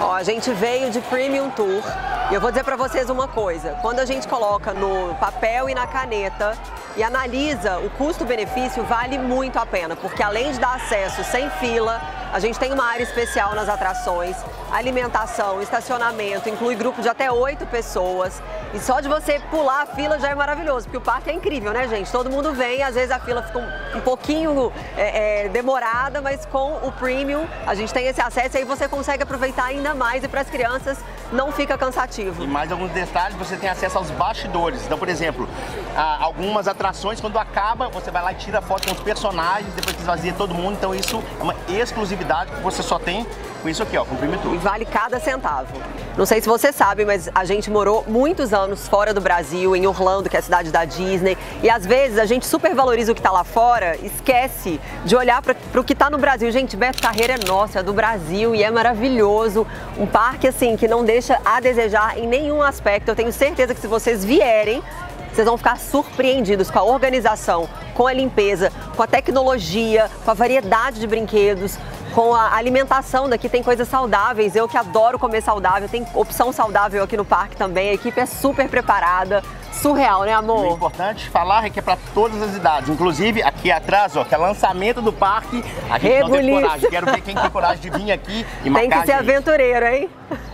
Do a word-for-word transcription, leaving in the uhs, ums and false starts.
Ó, a gente veio de Premium Tour e eu vou dizer para vocês uma coisa. Quando a gente coloca no papel e na caneta e analisa o custo-benefício, vale muito a pena, porque além de dar acesso sem fila, a gente tem uma área especial nas atrações, alimentação, estacionamento, inclui grupo de até oito pessoas. E só de você pular a fila já é maravilhoso, porque o parque é incrível, né, gente? Todo mundo vem, às vezes a fila fica um, um pouquinho é, é, demorada, mas com o Premium a gente tem esse acesso e aí você consegue aproveitar ainda mais e para as crianças não fica cansativo. E mais alguns detalhes, você tem acesso aos bastidores. Então, por exemplo, algumas atrações, quando acaba, você vai lá e tira foto com os personagens, depois que esvazia todo mundo. Então isso é uma exclusividade que você só tem com isso aqui, ó, com o Premium Tour. E vale cada centavo. Não sei se você sabe, mas a gente morou muitos anos fora do Brasil, em Orlando, que é a cidade da Disney. E às vezes a gente supervaloriza o que está lá fora, esquece de olhar para o que está no Brasil. Gente, Beto Carreiro é nosso, é do Brasil e é maravilhoso. Um parque assim que não deixa a desejar em nenhum aspecto. Eu tenho certeza que se vocês vierem, vocês vão ficar surpreendidos com a organização, com a limpeza, com a tecnologia, com a variedade de brinquedos, com a alimentação. Daqui tem coisas saudáveis, eu que adoro comer saudável, tem opção saudável aqui no parque também, a equipe é super preparada, surreal, né, amor? E o importante falar é que é para todas as idades, inclusive aqui atrás, ó, que é lançamento do parque, a gente não tem coragem, quero ver quem tem coragem de vir aqui e marcar. Tem que ser aventureiro, hein?